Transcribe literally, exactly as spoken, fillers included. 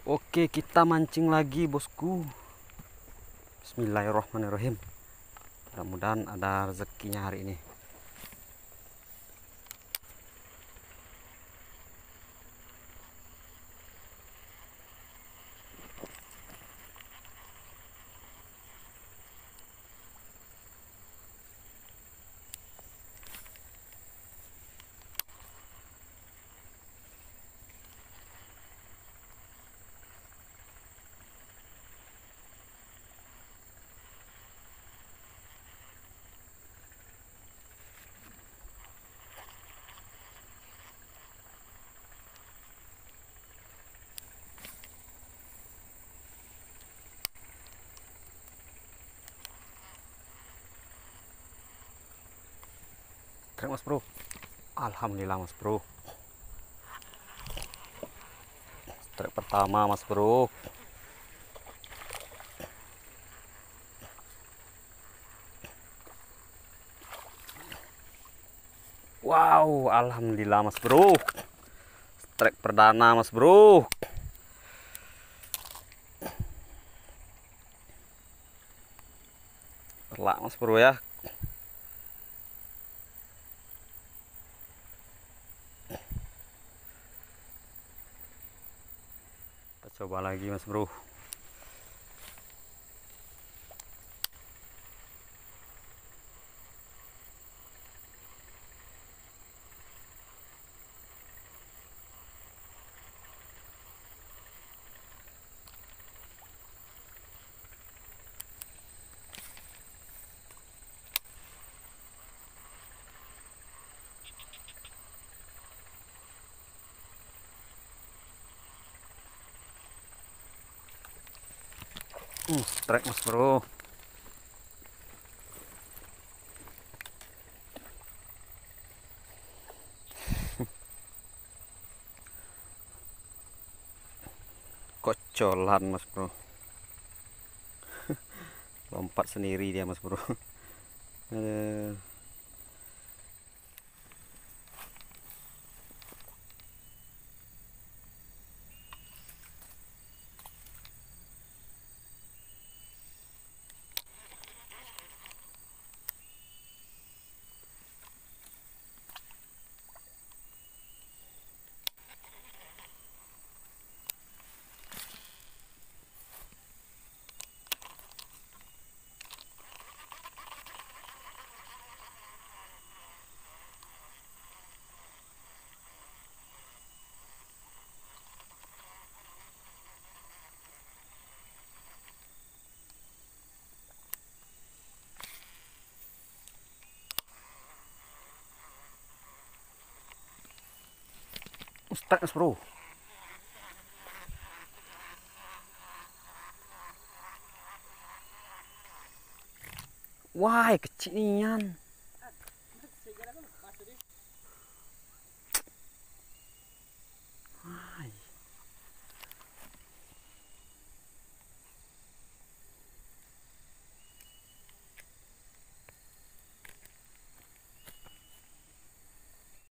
Oke, kita mancing lagi, bosku. Bismillahirrahmanirrahim. Mudah-mudahan ada rezekinya hari ini. Keren, mas bro. Alhamdulillah, mas bro. Strike pertama, mas bro. Wow, alhamdulillah, mas bro. Strike perdana, mas bro. Telak, mas bro ya. Kita coba lagi, mas bro. Hmm, strike, mas bro. Kocolan, mas bro. Lompat sendiri dia, mas bro. Eh, strike, mas bro. Wah, kecil nian.